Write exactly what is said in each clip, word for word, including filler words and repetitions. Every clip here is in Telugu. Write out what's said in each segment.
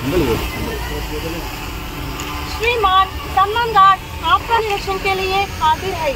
श्रीमान सम्मान गार्ड आपका निरीक्षण के लिए हाजिर है।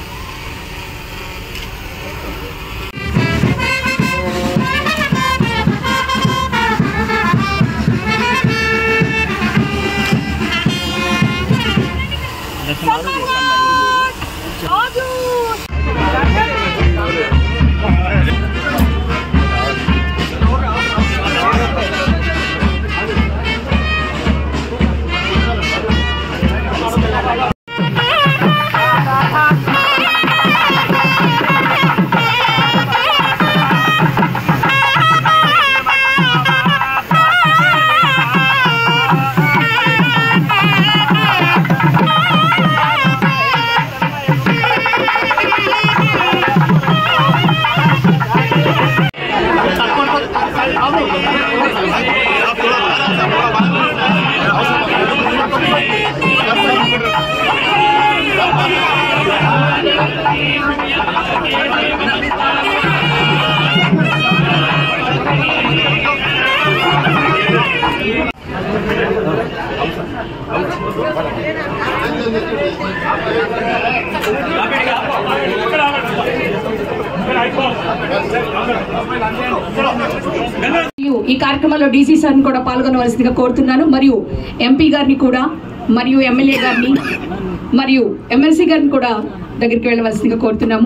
ఈ కార్యక్రమంలో డీసీ సార్ని కూడా పాల్గొనవలసిందిగా కోరుతున్నాను. మరియు ఎంపీ గారిని కూడా, మరియు ఎమ్మెల్యే గారిని, మరియు ఎమ్మెల్సీ గారిని కూడా దగ్గరికి వెళ్ళవలసిందిగా కోరుతున్నాము.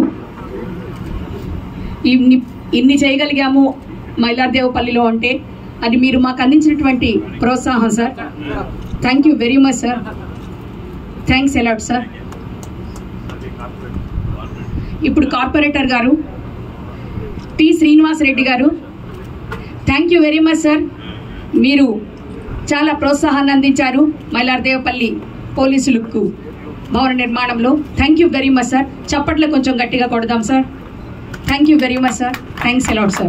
ఇన్ని ఇన్ని చేయగలిగాము మైలార్దేవపల్లిలో అంటే అది మీరు మాకు అందించినటువంటి ప్రోత్సాహం sir. Thank you very much sir. Thanks a lot sir. ఇప్పుడు కార్పొరేటర్ గారు టి శ్రీనివాసరెడ్డి గారు, thank you very much sir. మీరు చాలా ప్రోత్సాహాన్ని అందించారు మైలార్దేవపల్లి పోలీసులకు భవన నిర్మాణంలో. Thank you very much sir. చప్పట్లు కొంచెం గట్టిగా కొడదాం sir. Thank you very much sir. Thanks a lot sir.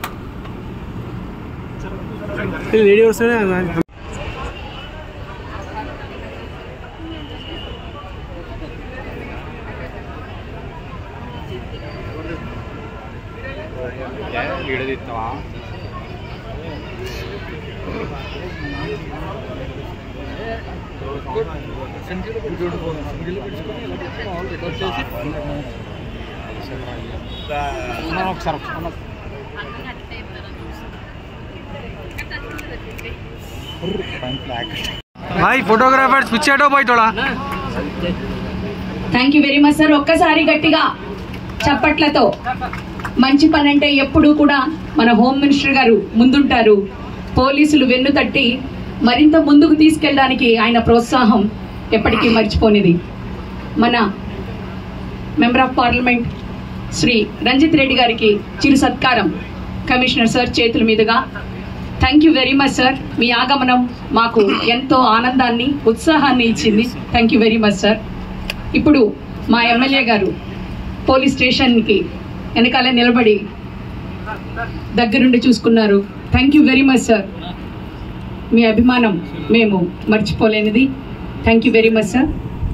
भाई फोटोग्राफर्स पीछे हटो भाई थोड़ा. Thank you very much sir. ఒక్కసారి గట్టిగా చప్పట్లతో. మంచి పని అంటే ఎప్పుడూ కూడా మన హోమ్ మినిస్టర్ గారు ముందుంటారు. పోలీసులు వెన్ను తట్టి మరింత ముందుకు తీసుకెళ్ళడానికి ఆయన ప్రోత్సాహం ఎప్పటికీ మర్చిపోనిది. మన member of parliament Shri Ranjith Reddy గారికి చిరు సత్కారం కమిషనర్ సార్ చేతుల మీదుగా. Thank you very much sir. మీ ఆగమనం మాకు ఎంతో ఆనందాన్ని, ఉత్సాహాన్ని ఇచ్చింది. Thank you very much sir. ఇప్పుడు మా ఎమ్మెల్యే గారు పోలీస్ స్టేషన్కి వెనకాలే నిలబడి దగ్గరుండి చూసుకున్నారు. Thank you very much sir. మీ అభిమానం మేము మర్చిపోలేనిది. Thank you very much sir.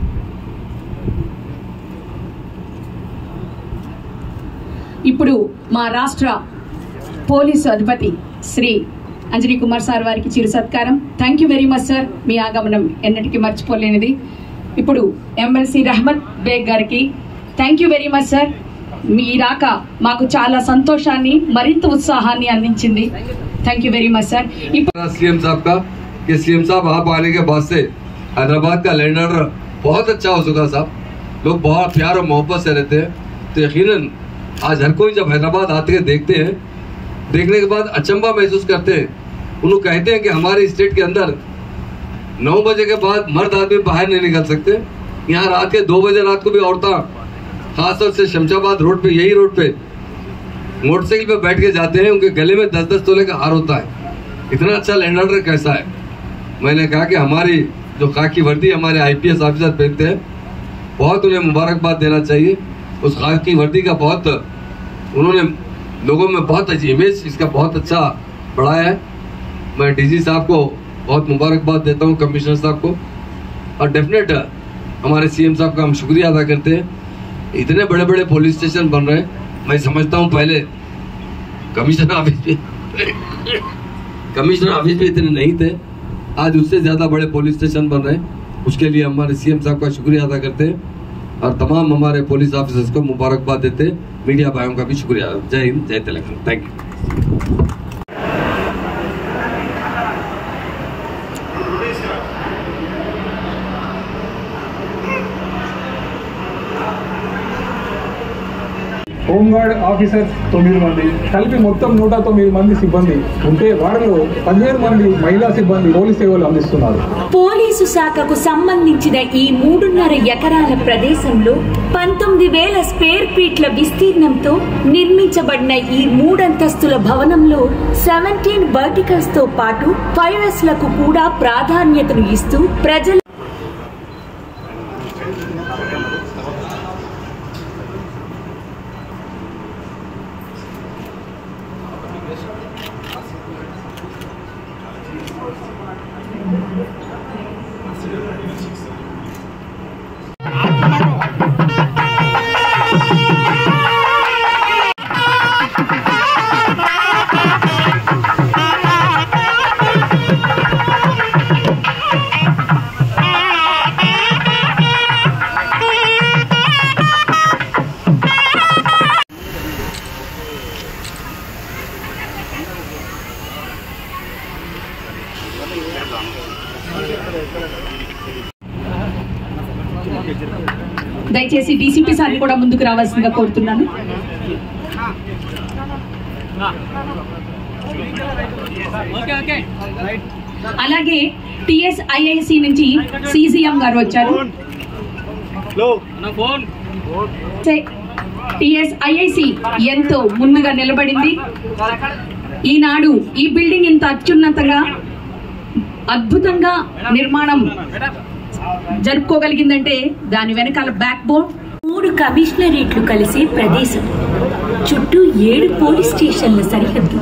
ఇప్పుడు మా రాష్ట్ర పోలీసు అధిపతి శ్రీ అంజనీ కుమార్ సార్ వారికి చిరు సత్కారం. Thank you very much sir. మీ ఆగమనం ఎన్నటికీ మర్చిపోలేనిది. ఇప్పుడు ఎమ్మెల్సీ రహమత్ బేగ్ గారికి thank you very much sir. మీ రాక మాకు చాలా సంతోషాన్ని, మరింత ఉత్సాహాన్ని అందించింది. Thank you very much sir. ఇప్పుడు सीएम साहब का कि सीएम साहब आप आने के बाद से हैदराबाद का लैंडर बहुत अच्छा हो चुका साहब. लोग बहुत प्यार और मोहब्बत से रहते हैं. तो यकीनन आज हर कोई जब हैदराबाद आते हैं, देखते हैं, देखने के बाद अचंभा महसूस करते हैं. उन्होंने कहते हैं कि हमारे स्टेट के अंदर नौ बजे के बाद मर्द आदमी बाहर नहीं निकल सकते. यहाँ रात के दो बजे रात को भी औरतें खासतौर से शमशाबाद रोड पे, यही रोड पे मोटरसाइकिल पे बैठ के जाते हैं. उनके गले में दस दस तोले का हार होता है. इतना अच्छा लैंड ऑर्डर कैसा है. मैंने कहा कि हमारी जो खाकी वर्दी हमारे आईपीएस ऑफिसर पहनते हैं, बहुत उन्हें मुबारकबाद देना चाहिए. उस खाकी वर्दी का बहुत उन्होंने लोगों में बहुत अच्छी इमेज इसका बहुत अच्छा बढ़ाया है. मैं डीजी साहब को बहुत मुबारकबाद देता हूँ, कमिश्नर साहब को, और डेफिनेट हमारे सीएम साहब का हम शुक्रिया अदा करते हैं. इतने बड़े बड़े पुलिस स्टेशन बन रहे हैं. मैं समझता हूँ पहले कमिश्नर ऑफिस भी कमिश्नर ऑफिस भी इतने नहीं थे. आज उससे ज़्यादा बड़े पुलिस स्टेशन बन रहे हैं। उसके लिए हमारे सीएम साहब का शुक्रिया अदा करते हैं और तमाम हमारे पुलिस ऑफिसर्स को मुबारकबाद देते हैं। मीडिया भाइयों का भी शुक्रिया। जय हिंद, जय Telangana. Thank you. Home guard officer తొమ్మిది మంది కలిపి మొత్తం నూట తొమ్మిది మంది సిబ్బంది ఉంటే వారిలో పదిహేను మంది మహిళా సిబ్బంది పోలీస్ సేవలు అందిస్తున్నారు. పోలీసు శాఖకు సంబంధించిన ఈ మూడున్నర ఎకరాల ప్రదేశంలో పంతొమ్మిది వేల స్క్వేర్ ఫీట్ల విస్తీర్ణంతో నిర్మించబడిన ఈ మూడంతస్తుల భవనంలో సెవెంటీన్ వర్టికల్స్ తో పాటు ఫైవ్ ఎస్ లకు కూడా ప్రాధాన్యతను ఇస్తూ ప్రజల దయచేసి డీసీపీ సార్ కూడా ముందుకు రావాల్సిందిగా కోరుతున్నాను. అలాగే టిఎస్ఐఐసి నుంచి సిజిఎం గారు వచ్చారు. టిఎస్ఐఐసి ఎంతో ముందుగా నిలబడింది. ఈనాడు ఈ బిల్డింగ్ ఇంత అత్యున్నతంగా అద్భుతంగా నిర్మాణం జరుపుకోగలిగిందంటే దాని వెనకాల బ్యాక్ బోన్ మూడు కమిషనరేట్లు కలిసే ప్రదేశం, చుట్టూ ఏడు పోలీస్ స్టేషన్ల సరిహద్దు.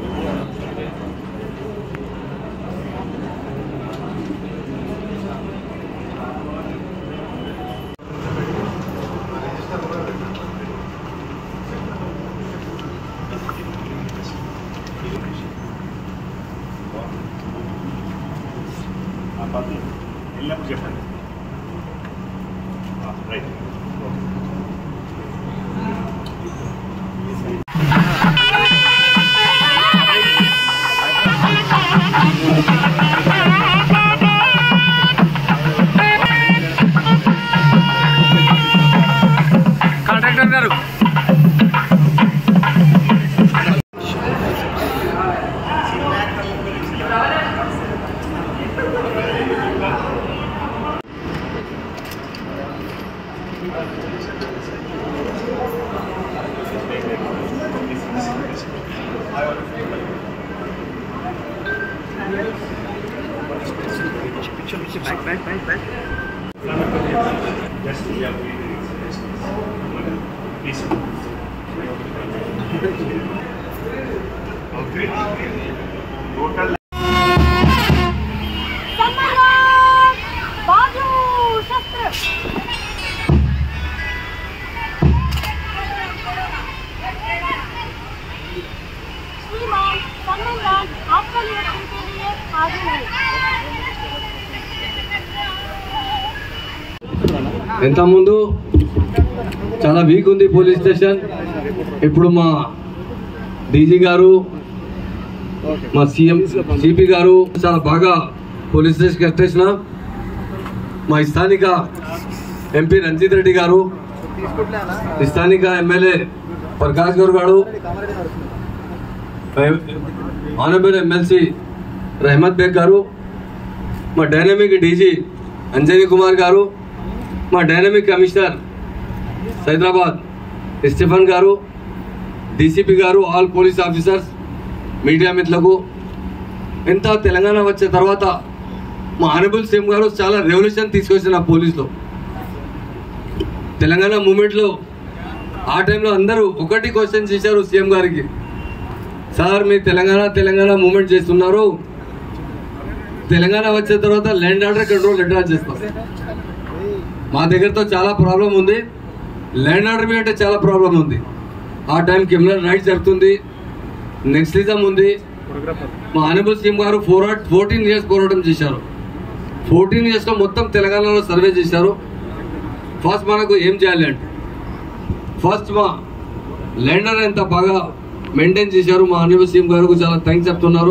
చెప్పండి. రైట్. కాంట్రాక్టర్ గారు Back, back, back, back. Just yeah, please. Okay. Total. सम्राट बाजू शस्त्र श्रीमान सम्राट आपका निरीक्षण के लिए हाजिर है. ఎంత ముందు చాలా వీక్ ఉంది పోలీస్ స్టేషన్. ఇప్పుడు మా డీజీ గారు, మా సీఎం సిపి గారు చాలా బాగా పోలీస్ స్టేషన్ కట్టేసిన. మా స్థానిక ఎంపీ రంజిత్ రెడ్డి గారు, స్థానిక ఎమ్మెల్యే ప్రకాష్ గౌడ్ గారు, ఆనరబుల్ ఎమ్మెల్సీ రహమత్ బేగ్ గారు, మా డైనమిక్ డీజీ అంజనీ కుమార్ గారు, మా డైనమిక్ కమిషనర్ సైదరాబాద్ స్టీఫన్ గారు, డీసీపీ గారు, ఆల్ పోలీస్ ఆఫీసర్స్, మీడియా మిత్రులకు, ఎంత తెలంగాణ వచ్చే తర్వాత మా ఆనరబుల్ సీఎం గారు చాలా రెవల్యూషన్ తీసుకొచ్చిన పోలీసులో. తెలంగాణ మూమెంట్లో ఆ టైంలో అందరూ ఒకటి క్వశ్చన్ చేశారు సీఎం గారికి, సార్ మీరు తెలంగాణ తెలంగాణ మూమెంట్ చేస్తున్నారు, తెలంగాణ వచ్చే తర్వాత ల్యాండ్ ఆర్డర్ కంట్రోల్ ఎట్లా చేస్తాం? మా దగ్గరతో చాలా ప్రాబ్లం ఉంది, ల్యాండ్ ఆర్డర్ మీద అంటే చాలా ప్రాబ్లం ఉంది. ఆ టైం క్రిమినల్ రైట్స్ జరుగుతుంది, నెక్స్టిజం ఉంది, మా ఆనరబుల్ సీఎం గారు ఫోర్ ఫోర్టీన్ ఇయర్స్ పోరాటం చేశారు. ఫోర్టీన్ ఇయర్స్లో మొత్తం తెలంగాణలో సర్వే చేశారు. ఫస్ట్ మనకు ఏం చేయాలి అంటే ఫస్ట్ మా ల్యాండర్ ఎంత బాగా మెయింటైన్ చేశారు. మా ఆనరబుల్ సీఎం గారికి చాలా థ్యాంక్స్ చెప్తున్నారు.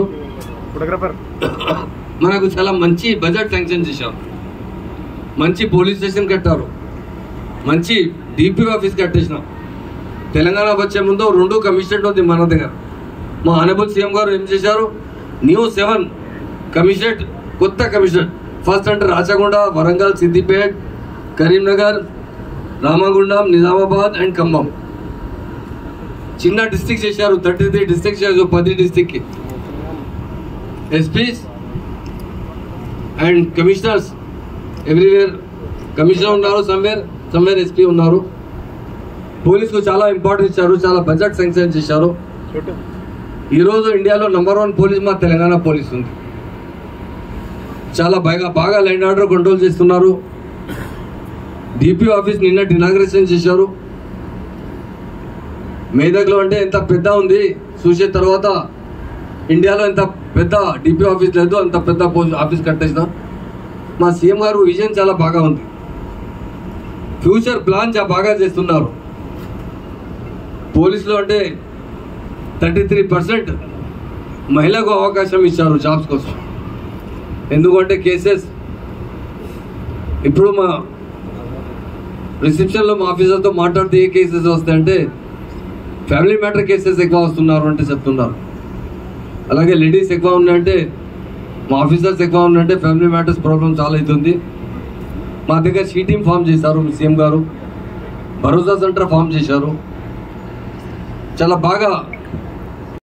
మనకు చాలా మంచి బడ్జెట్ శాంక్షన్ చేశారు. మంచి పోలీస్ స్టేషన్ కట్టారు. మంచి డిపి ఆఫీస్ కట్టేసినాం. తెలంగాణ వచ్చే ముందు రెండు కమిషనరేట్ ఉంది మన దగ్గర. మా ఆనరబుల్ సీఎం గారు ఏం చేశారు, న్యూ సెవెన్ కమిషనరేట్ కొత్త కమిషనరేట్ ఫస్ట్ అంటే రాచకొండ, వరంగల్, సిద్దిపేట్, కరీంనగర్, రామగుండం, నిజామాబాద్ అండ్ ఖమ్మం చిన్న డిస్ట్రిక్ట్ చేశారు. థర్టీ త్రీ డిస్ట్రిక్ట్ చేశారు. పది డిస్ట్రిక్ట్కి SPs and commissioners everywhere commissioner ఉన్నారు. సమ్వేర్ సమ్వేర్ ఎస్పీ ఉన్నారు. పోలీసుకు చాలా ఇంపార్టెన్స్ ఇచ్చారు. చాలా బడ్జెట్ శాంక్షన్ చేశారు. ఈరోజు ఇండియాలో నంబర్ వన్ పోలీస్ మా తెలంగాణ పోలీస్ ఉంది. చాలా బాగా బాగా లైన్ ఆర్డర్ కంట్రోల్ చేస్తున్నారు. డిపి ఆఫీస్ నిన్న ఇనాగ్రేషన్ చేశారు. మేదక్లో అంటే ఎంత పెద్ద ఉంది చూసే తర్వాత ఇండియాలో ఎంత పెద్ద డిపి ఆఫీస్ లేదు, అంత పెద్ద ఆఫీస్ కట్టేసిన. మా సీఎం గారు విజన్ చాలా బాగా ఉంది. ఫ్యూచర్ ప్లాన్ చాలా బాగా చేస్తున్నారు. పోలీసులో అంటే థర్టీ త్రీ పర్సెంట్ మహిళకు అవకాశం ఇచ్చారు జాబ్స్ కోసం. ఎందుకంటే కేసెస్ ఇప్పుడు మా రిసెప్షన్లో మా ఆఫీసర్తో మాట్లాడితే ఏ కేసెస్ వస్తాయంటే ఫ్యామిలీ మ్యాటర్ కేసెస్ ఎక్కువ వస్తున్నారు అంటే చెప్తున్నారు. అలాగే లేడీస్ ఎక్కువ ఉన్నాయంటే మా ఆఫీసర్స్ ఎక్కువ ఉన్నాయంటే ఫ్యామిలీ మ్యాటర్స్ ప్రాబ్లం చాలా అవుతుంది. మా దగ్గర షీ టీమ్ ఫామ్ చేశారు సీఎం గారు. భరోసా సెంటర్ ఫామ్ చేశారు. చాలా బాగా